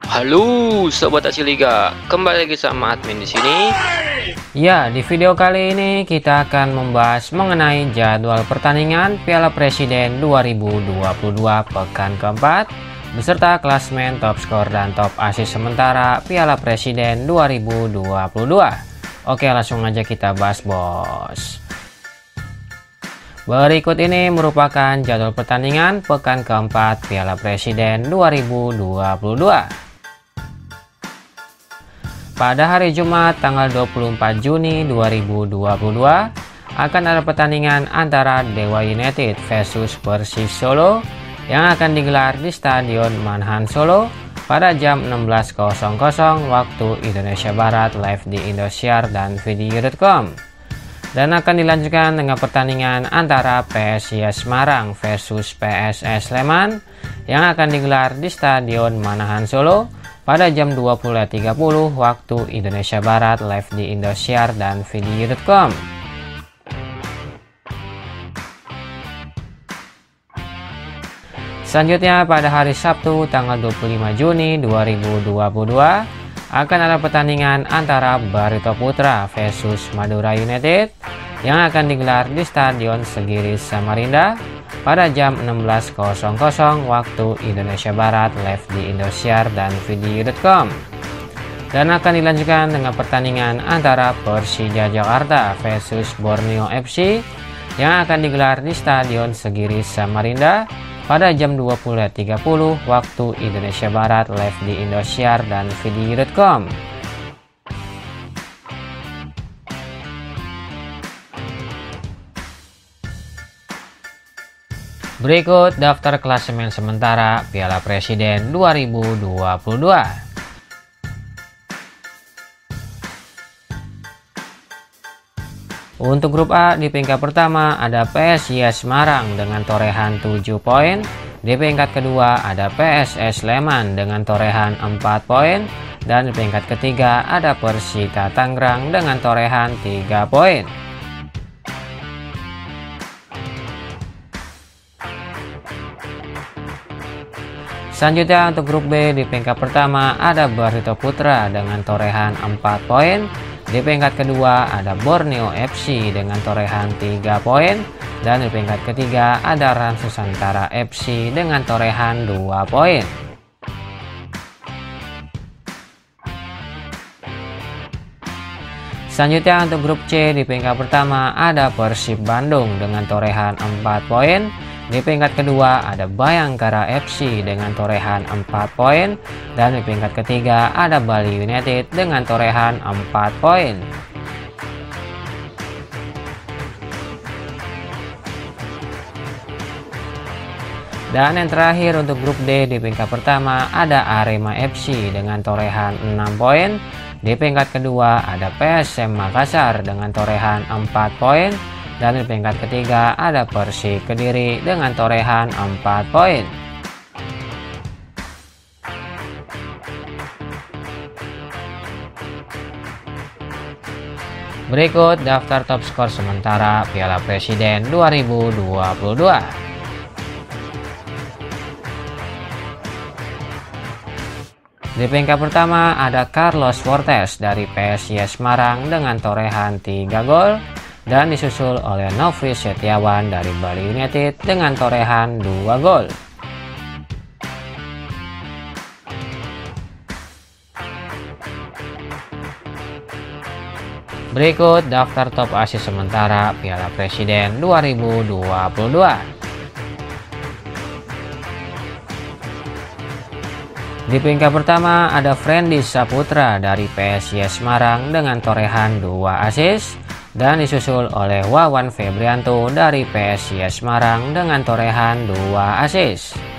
Halo Sobat Aksi Liga, kembali lagi sama admin di sini. Ya, di video kali ini kita akan membahas mengenai jadwal pertandingan Piala Presiden 2022 pekan keempat beserta klasmen top skor dan top assist sementara Piala Presiden 2022. Oke, langsung aja kita bahas, bos. Berikut ini merupakan jadwal pertandingan pekan keempat Piala Presiden 2022. Pada hari Jumat tanggal 24 Juni 2022 akan ada pertandingan antara Dewa United versus Persis Solo yang akan digelar di Stadion Manahan Solo pada jam 16.00 waktu Indonesia Barat live di Indosiar dan video.com. Dan akan dilanjutkan dengan pertandingan antara PSIS Semarang versus PSS Sleman yang akan digelar di Stadion Manahan Solo pada jam 20.30 waktu Indonesia Barat live di Indosiar dan video.com. Selanjutnya pada hari Sabtu tanggal 25 Juni 2022 akan ada pertandingan antara Barito Putra versus Madura United yang akan digelar di Stadion Segiri Samarinda pada jam 16.00 waktu Indonesia Barat live di Indosiar dan video.com. Dan akan dilanjutkan dengan pertandingan antara Persija Jakarta versus Borneo FC yang akan digelar di Stadion Segiri Samarinda pada jam 20.30 waktu Indonesia Barat live di Indosiar dan video.com. Berikut daftar klasemen sementara Piala Presiden 2022. Untuk grup A, di peringkat pertama ada PSIS Semarang dengan torehan 7 poin. Di peringkat kedua ada PSS Sleman dengan torehan 4 poin. Dan di peringkat ketiga ada Persita Tangerang dengan torehan 3 poin. Selanjutnya untuk grup B, di peringkat pertama ada Barito Putra dengan torehan 4 poin. Di peringkat kedua ada Borneo FC dengan torehan 3 poin. Dan di peringkat ketiga ada Ransusantara FC dengan torehan 2 poin. Selanjutnya untuk grup C, di peringkat pertama ada Persib Bandung dengan torehan 4 poin. Di peringkat kedua ada Bayangkara FC dengan torehan 4 poin. Dan di peringkat ketiga ada Bali United dengan torehan 4 poin. Dan yang terakhir untuk grup D, di peringkat pertama ada Arema FC dengan torehan 6 poin. Di peringkat kedua ada PSM Makassar dengan torehan 4 poin. Dan di peringkat ketiga ada Persik Kediri dengan torehan 4 poin. Berikut daftar top skor sementara Piala Presiden 2022. Di peringkat pertama ada Carlos Fortes dari PSIS Semarang dengan torehan 3 gol. Dan disusul oleh Nofri Setiawan dari Bali United dengan torehan 2 gol. Berikut daftar top assist sementara Piala Presiden 2022. Di peringkat pertama ada Friendly Saputra dari PSIS Semarang dengan torehan 2 assist. Dan disusul oleh Wawan Febrianto dari PSIS Semarang dengan torehan 2 assist.